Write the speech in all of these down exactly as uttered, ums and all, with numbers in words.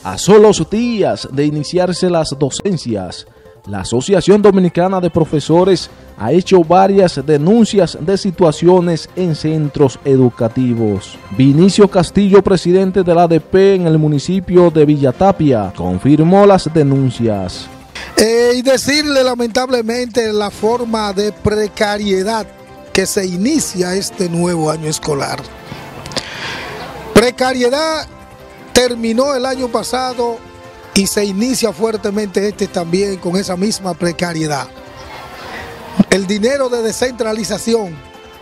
A solos días de iniciarse las docencias, la Asociación Dominicana de Profesores ha hecho varias denuncias de situaciones en centros educativos. Vinicio Castillo, presidente de la A D P en el municipio de Villatapia, confirmó las denuncias. Eh, y decirle lamentablemente la forma de precariedad que se inicia este nuevo año escolar. Precariedad terminó el año pasado y se inicia fuertemente este también con esa misma precariedad. El dinero de descentralización,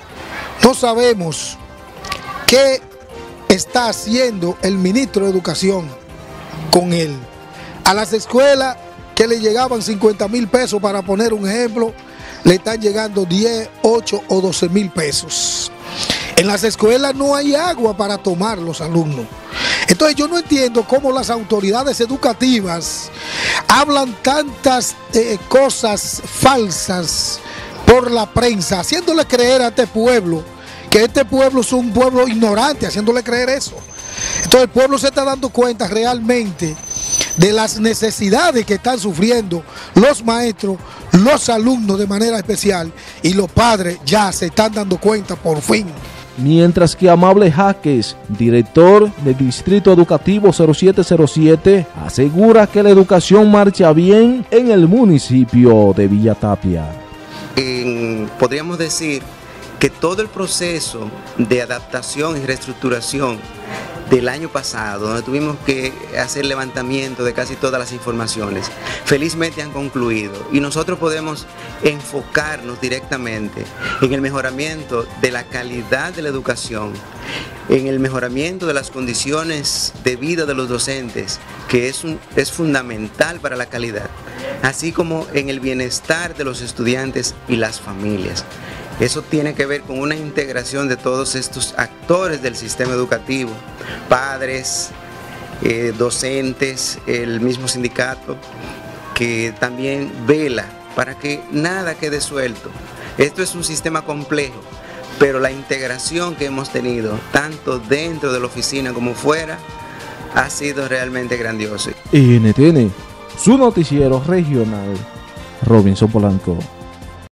no sabemos qué está haciendo el ministro de Educación con él. A las escuelas que le llegaban cincuenta mil pesos, para poner un ejemplo, le están llegando diez, ocho o doce mil pesos. En las escuelas no hay agua para tomar los alumnos. Entonces yo no entiendo cómo las autoridades educativas hablan tantas eh, cosas falsas por la prensa, haciéndole creer a este pueblo que este pueblo es un pueblo ignorante, haciéndole creer eso. Entonces el pueblo se está dando cuenta realmente de las necesidades que están sufriendo los maestros, los alumnos de manera especial, y los padres ya se están dando cuenta por fin. Mientras que Amable Jaques, director del Distrito Educativo cero siete cero siete, asegura que la educación marcha bien en el municipio de Villatapia. Eh, podríamos decir que todo el proceso de adaptación y reestructuración del año pasado, donde tuvimos que hacer levantamiento de casi todas las informaciones, felizmente han concluido y nosotros podemos enfocarnos directamente en el mejoramiento de la calidad de la educación, en el mejoramiento de las condiciones de vida de los docentes, que es, un, es fundamental para la calidad, así como en el bienestar de los estudiantes y las familias. Eso tiene que ver con una integración de todos estos actores del sistema educativo, padres, eh, docentes, el mismo sindicato, que también vela para que nada quede suelto. Esto es un sistema complejo, pero la integración que hemos tenido, tanto dentro de la oficina como fuera, ha sido realmente grandioso. N T N, su noticiero regional, Robinson Polanco.